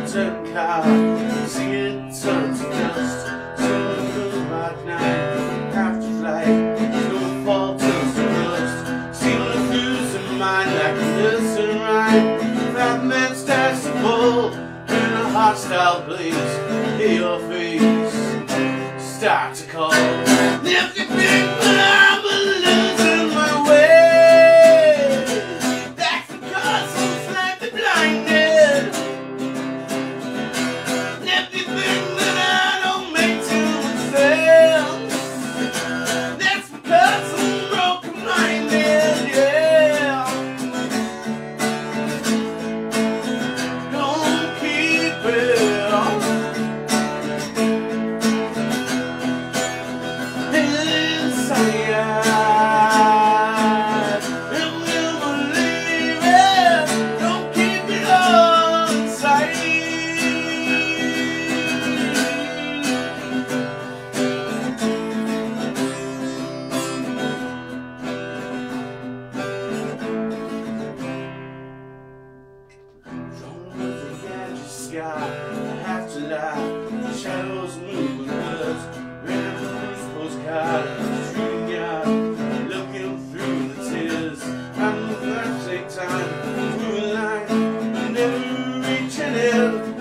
turn car, see it turn to dust. Soon the moon at night, after flight, snowfall turns to rust. See the fuse in mind like a listen right. That man starts to pull in a hostile place. Hear your face start to call. If you think that I'm losing my way, that's because I'm slightly blinded. If you think that I don't make too much sense, that's because I'm broken-minded, yeah. Don't keep it I have to lie, shadows move with words. Reading the first postcard, shooting out, looking through the tears. I'm the first take time, through a line, never reaching it.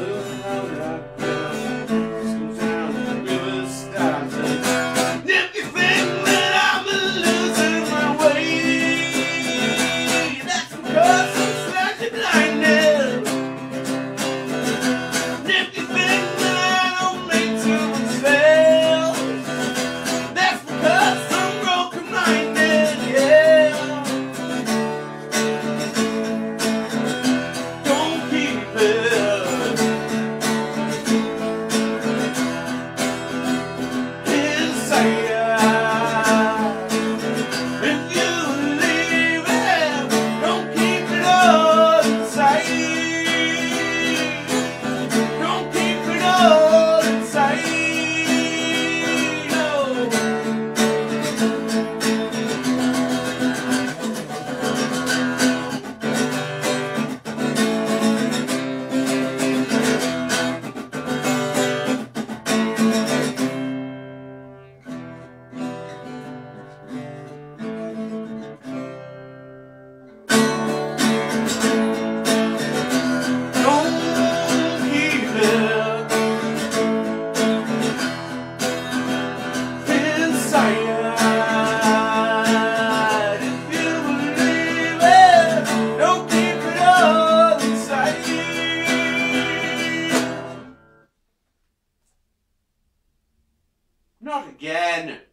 Slow down, the river starts. If you think that I'm losing my way, that's because I'm slightly blinded. Not again!